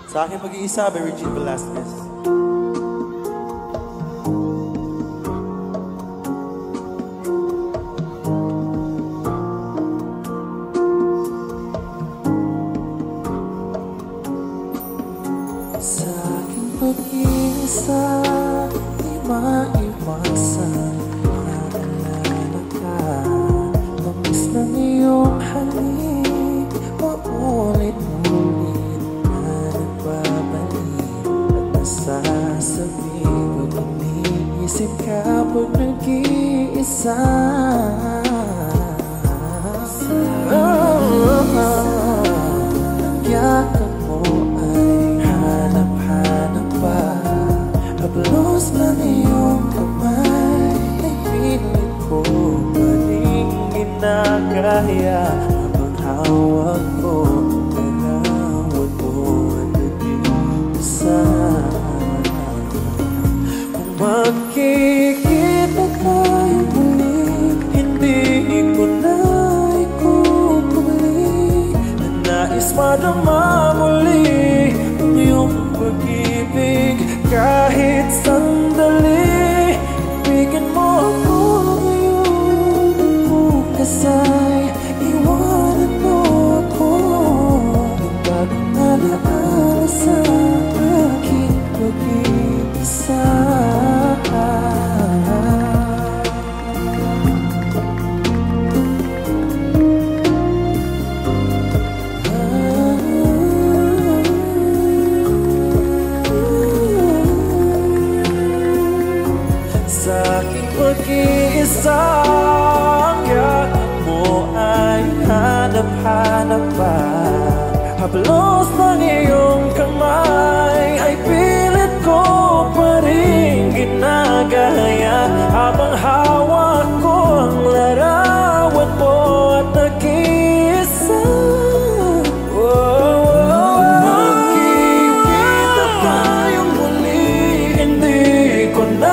Sa aking pag-iisa by Regine Velasquez. Sa aking pag-iisa, di maiwasan maalala ka. Tamis ng iyong halik, paulit-ulit na nagbabalik. At nasasabi ko't iniisip ka pag nag-iisa. Ang yakap mo ay hanap-hanap pa. Hablos ng iyong kamay ay pilit ko pa rin ginagaya. Habang hawak ko ang larawan mo at nag-iisa. Kung magkikita tayo muli, hindi ko na ikukuli. Nais madama muli ang iyong pag-ibig. Kahit sandali, ibigin mo ako ngayon. Bukas ay iwanan mo ako. Ang bagong alaala sa aking pag-iisa. Sa aking pag-iisa, ang yakap mo ay hanap-hanap pa. Hablos ng iyong kamay ay pilit ko pa rin ginagaya. Habang hawak ko ang larawan mo at nag-iisa. Magkikita tayong muli, hindi ko na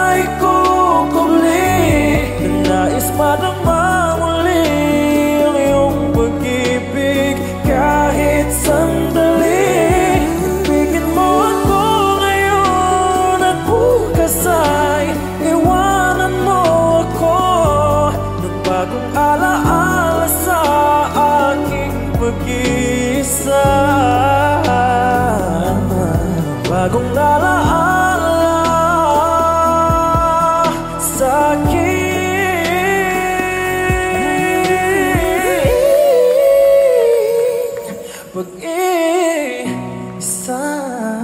madama muli ang iyong pag-ibig. Kahit sandali, ibigin mo ako ngayon. At bukas ay iwanan mo ako. Ng bagong alaala sa aking pag-iisa. Bagong alaala sa aking pag-iisa.